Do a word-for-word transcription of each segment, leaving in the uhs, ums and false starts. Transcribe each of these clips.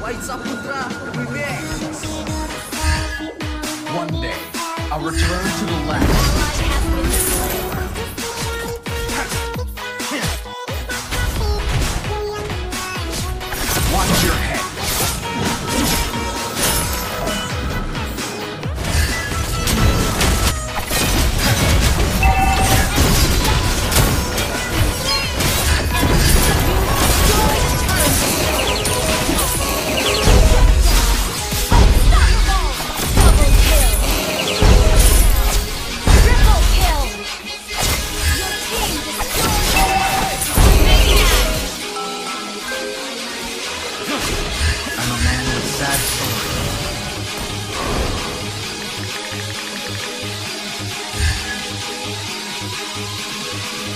Saputra Remix. One day, I'll return to the land. Watch your head. I'm a man with sad stories.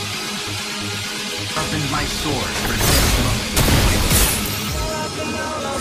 Sharpened my sword for this moment.